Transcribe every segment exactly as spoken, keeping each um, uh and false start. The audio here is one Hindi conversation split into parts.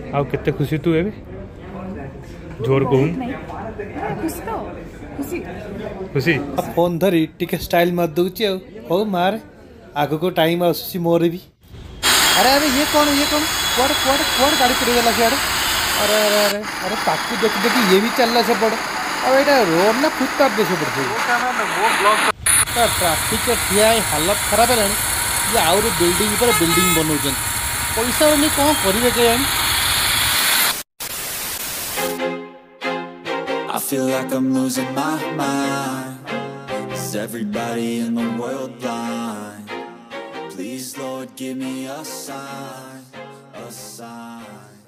आउ केते खुशी तू एबे जोर कहून खुशी फोन धरी टिके स्टाइल मत दूची हो मार आगो को टाइम आसी मोर भी। अरे अरे ये कौन ये कौन कुआड़ कुआड़ कुआड़ गाड़ी चढ़ी गला सियाड़े। अरे अरे अरे अरे ताकू देखी देखी ये भी चलला से पड़ अब एटा रोड ना फुटपाथ दे से पड़ ट्राफिक ठिया हालत खराब है ये आउ बिल्डिंग पर बिल्डिंग बनाऊँ पैसा नहीं कौन करेंगे के I feel like I'm losing my mind. Is everybody in the world blind? Please Lord give me a sign, a sign.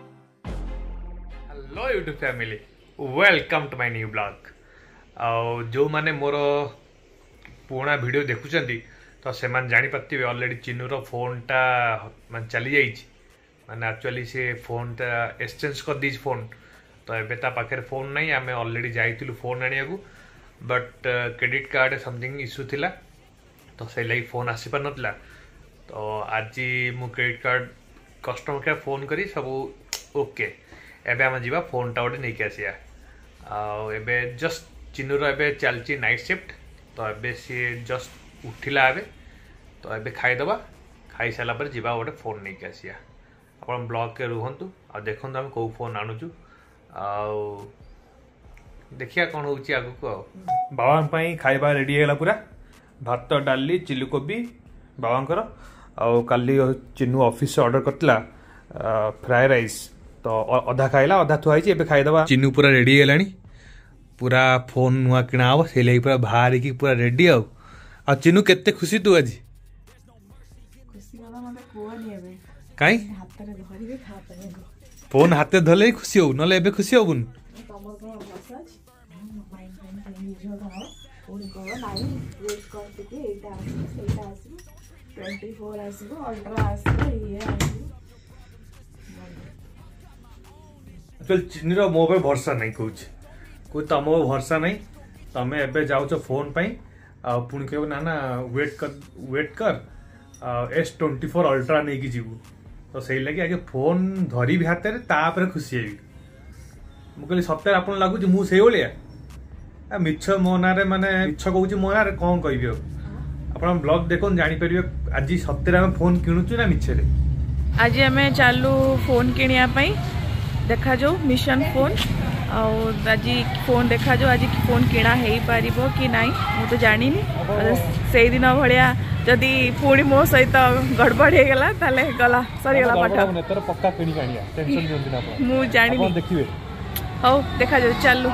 Hello YouTube family, welcome to my new blog. आउ जो माने मोर पुराना वीडियो देखुचंती तो से मान जानी पार्थिबे ऑलरेडी चिन्नूर फोनटा मान चली जाइछि माने एक्चुअली से फोनटा एक्सचेंज कर दीज फोन तो एबे ता पाखे फोन नहीं आम ऑलरेडी जाइलु फोन आनिया but credit card something issue थिला तो से लगी फोन आसी पार नथिला तो आज मु credit card customer care phone करी सब ओके एबे आम जीवा फोनटा गोटे नहीं के आसिया आ एबे जस्ट चिन्नूर एबे चलची नाइट शिफ्ट तो एबे सी जस्ट उठिला एबे तो एबे खाईदबा खाई सारा पर जीवा गोटे फोन नहीं के आसिया अपन ब्लॉग के रुहंतु आ देखंतु हम को फोन आनुचु आउ देखिया कौन होची आगु को बाबा पई खाइबा रेडी हैला पूरा भात डाली चिल्ली कोबी बाबांकर आउ काली चिन्नू ऑफिस से ऑर्डर करतला फ्राई राइस तो अधा खाइला अधा थुआई जे एबे खाइदबा चिन्नू पूरा रेडी हैलानी पूरा फोन नुआ किना आव से लई पूरा बाहर की पूरा रेडी आउ आ चिन्नू केते खुशी तू आज खुशी वाला मते कोनी एबे काई हाथ रे धरिबे खा पने फोन हाथे धले खुशी हो नले एबे खुशी होबुन तमर को मसाज माइंड माइंड निजो दाओ ओडी को नाही वेट करते के एटा आसी एटा आसी चौबीस आसी अल्ट्रा आसी ये आसी चल चिन्नीर मो पे भरोसा नहीं कहूछ कोई तम भरोसा नहीं तमे एबे जाउछ फोन पई आ पुणी कहबो ना ना वेट कर वेट कर एस ट्वेंटी फोर अल्ट्रा नहीं की जीवु तो सही लगे आगे फोन धरी भी हाथ में खुशी है मुझे सप्ताह आप लगुच मुझे भाया मिछ मो ना माने मिछ कहूँ मो ना कौन कह आप ब्लॉग देख जापर आज सप्ताह आम फोन किणुचु ना मिछे आज आम चालू फोन किनिया देखा जो मिशन फोन आज फोन देखा जो आज फोन किणा हो पार कि ना मुझे जानी से दिन भाया जदि पुणी मो सहित गड़बड़ हो गला ताले गला सरीगला पाठ पक्का किणी कानिया टेंशन दियंती ना आप मु जानी आप देखिबे हो देखा जो चालू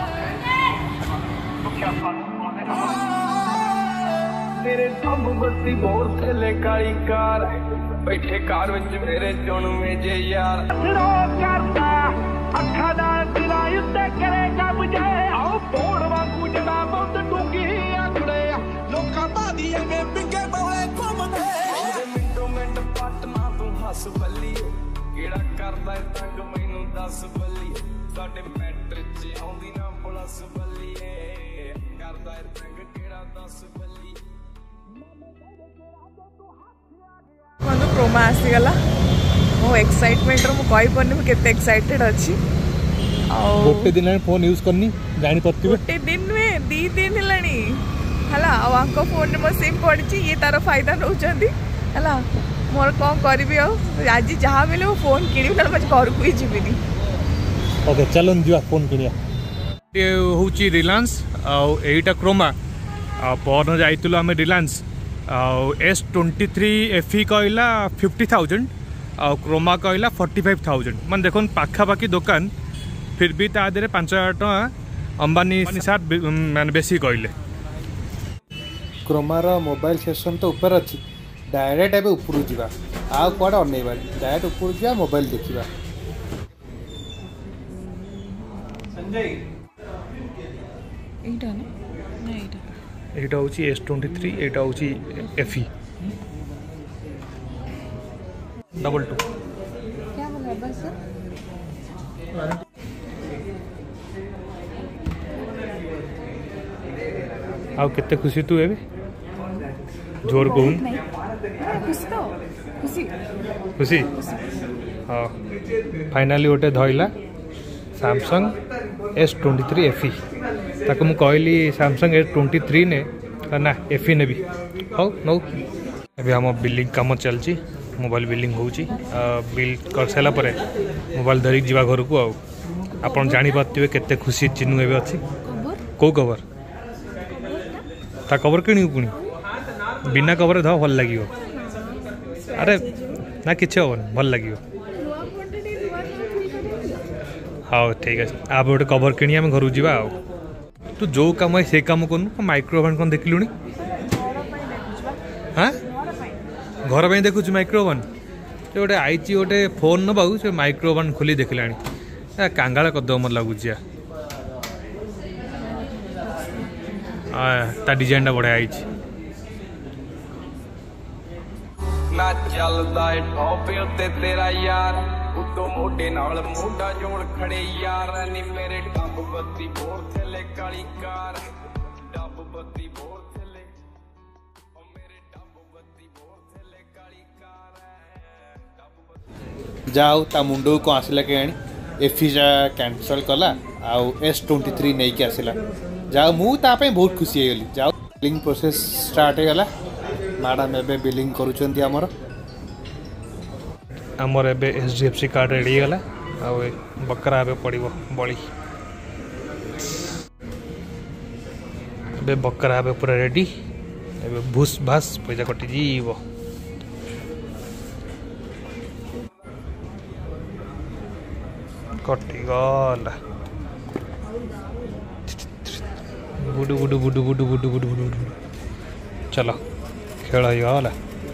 तेरे सब बत्ती बोर थले काली कार बैठे कार विच मेरे जोन में जे यार रो करता अखा दा दिला युद्ध करेगा मुझे आओ बोड़ वांगू जड़ा बहुत टूकी आखड़े लोका बादी में पिंगे बोले घुमदे मिंटो मिंट पटना तू हस बल्ली केड़ा करदा तंग मैनू दस बल्ली साडे मैटर च आउंदी ना प्लस बल्ली करदा तंग केड़ा दस बल्ली कौन प्रोमा आसीगला मो एक्साइटमेंट रो मो कहि पन्नी मो केते एक्साइटेड अछि गोटे दिन फोन यूज करनी जानी पड़ती गोटे दिन में दी दिन हेलानी हला आ आंको फोन में सिम पड़ी ये तार फायदा नौचंदी हला मोर कौन करबी आज जहाँ मिले वो फोन किणी ना मत घर को ही जीविनी ओके चलो जीवा फोन किनिया ये होची रिलायंस आ एटा क्रोमा आ पर जाइतलो हम रिलायंस आ एस ट्वेंटी थ्री एफई कहला फिफ्टी थाउजेंड आ क्रोमा कहला फोर्टी फाइव थाउजेंड मान देखो पाखापाखि दुकान फिर भी ता देरे पांच हजार टका अंबानी साथ माने बेसी कहले क्रोमार मोबाइल सेक्शन तो ऊपर अच्छी डायरेक्ट एबे ऊपर जीवा आ कुआडे अनेबा डायरेक्ट ऊपर जीवा मोबाइल देखिबा संजय एटा ना ना एटा एटा होची एस ट्वेंटी थ्री एटा होची एफई डबल टू क्या बोला बस आउ केते खुशी तू एबे जोर कहून खुशी तो खुशी खुशी हाँ फाइनाली गोटे धइला Samsung S twenty three F E ताको मु कहली सैमसंग एस ट्वेंटी थ्री ने ना एफ ई नेबी हौ नौ अभी हम बिलिंग काम चलची मोबाइल बिलिंग होची बिल कर सारा पर मोबाइल धरिक जीवा घर को आउ आपन जानी पाते केते खुशी चिन्नु एबे अछि को कवर ता कवर किणी पुणी बिना कवर ध भल लागियो अरे ना किछ होन भल लागियो हाँ ठीक है आप गोटे कवर किणी आम घर जावा तू जो काम है से काम करूँ माइक्रोवेव कौन देख लुणी हाँ घर पर देखु माइक्रोवेव से गोटे आई गोटे फोन नबा से माइक्रोवेव खोली देखला कांगाल करद मत लगुच ता डिजाइन टा बढ़िया आई ना चलदा है टॉप उत्ते तेरा यार उतो मोटे नाल मोटा जोड़ खड़े यार नी मेरे डब बत्ती बोर थले काली कार डब बत्ती बोर थले ओ मेरे डब बत्ती बोर थले काली कार डब जाओ ता मुंडो को आसला के आनी एफिजा कैंसल कला आउ एस ट्वेंटी थ्री नहीं के आसला जाओ मु ता पे बहुत खुशी हे गली जाओ बिलिंग प्रोसेस स्टार्ट हे गला मैडम एबे बिलिंग करूचंती हमर आमर एबे H D F C card ready गला आ बकरा एबे पड़िबो बळी एबे बकरा एबे पूरा रेडी एबे भूस भास पैसा कटि जीवो कटि गला बुडु बुडु बुडु बुडु बुडु बुडु बुडु चलो खेल गला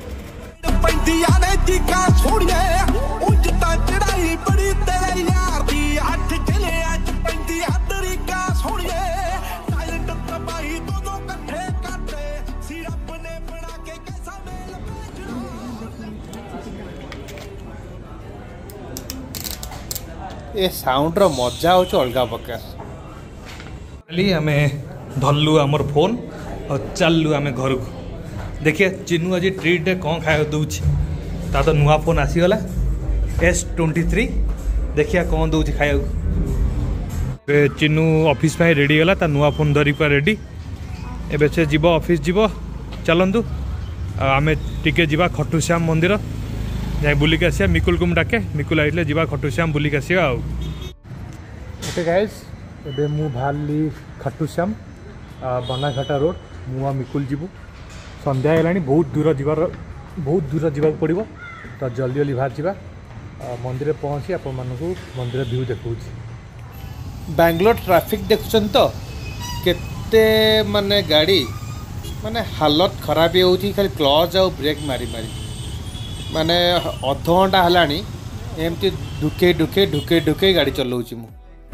ए साउंड रो मजा हो अलग प्रकार खाली आम धरलु आमर फोन और चललु आम घर को देखिए चिन्नू आज ट्रीट कौन खाया दूची ता तो नुआ फोन आसीगला एस ट्वेंटी थ्री देखिए कौन दूची खाया चिन्नू ऑफिस में रेडी गला ता नुआ फोन धरिक रेडी एबे से जीव ऑफिस जीव चलतु आम टिके जीवा खटुश्याम मंदिर जाए बुलिक आसिया मिकुल को डाके मिकुल आइले जीवा खटुश्याम बुलिक आसिया आउ ओके गाइस एबे मु भाली खटुश्याम बनाघाटा रोड मुआ मिकुल जीवु संध्या है बहुत दूर जीवार बहुत दूर जीवा पड़ो तो जल्दी जल्दी बाहर जावा मंदिर पहुँची आप मंदिर व्यू देखा बैंगलोर ट्रैफिक देखुन तो केते माने गाड़ी माने हालत खराब होती खाली क्लच आ ब्रेक मारी मारी माने अध घंटा है एमती ढुके ढुके ढुके ढुके गाड़ी चलाऊँ मु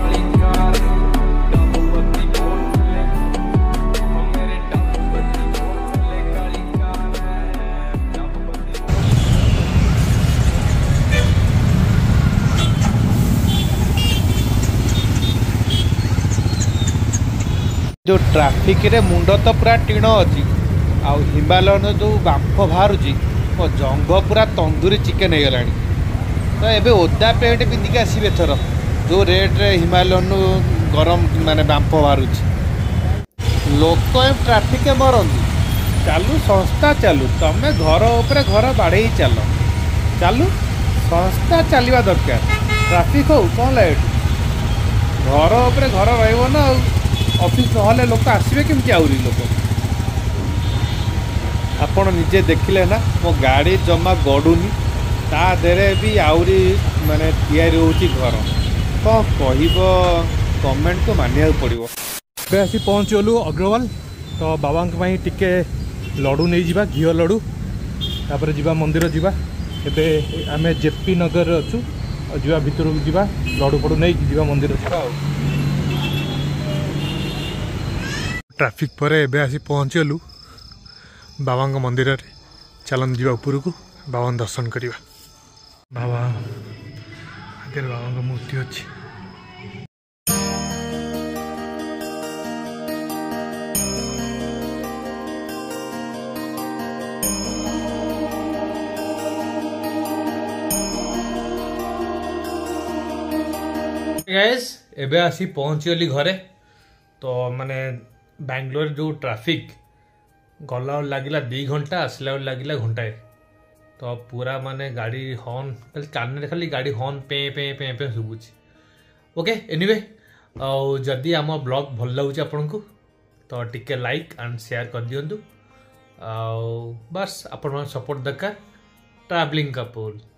जो ट्रैफिक रे मुंड तो पूरा टीण अच्छी आउ हिमालय जो बांफ बाहर जंग पूरा तंदूरी चिकेन हो गला तो एबे ओदा पैंट पिंधिक आसबे थर जो रेट रे हिमालय गरम माने बांफ बाहर लोक ट्रैफिक मरंती चालू संस्था चालू तमें घर उपरे घर बाड़े चल चालू संस्था चलवा दरकार ट्रैफिक हो कौन लाइट घर उपरे घर रहा ऑफिस ना लोक आसवे केमती आउरी लोक आपण निजे देखिले ना मो गाड़ी जमा गड़ुनी ता देरे भी आउरी माने तैयारी होची घर कौन कहब कमेंट तो मानिया पड़ो पे आसी पहुँच गलु अग्रवाल तो बाबा टिके लडू नहीं जावा घी लडू तापर जीवा मंदिर जीवा एबे आमे जेपी नगर अच्छु जीवा भितर को जीवा लडू फडू नहीं जीवा मंदिर जीवा ट्रैफिक पर एबे आसी पहुँच गलु बाबा मंदिर रे चलन जीवा ऊपर को बाबा दर्शन करिवा बाबा आगे बाबा मूर्ति अच्छी गाइस एबे आसी पहुँचीगली घरे तो माने बैंगलोर जो ट्रैफिक गला लगिला दी घंटा आसला लगिला घंटाए तो पूरा माने गाड़ी हॉर्न खाली कान खाली गाड़ी हॉर्न पे पे पे पे शुभुची ओके एनीवे आउ जदि आम ब्लॉग भल लगुच आपन को तो टिके लाइक एंड शेयर कर दियंतु आउ बस आपन सपोर्ट दरकार ट्रैवलिंग कपूर।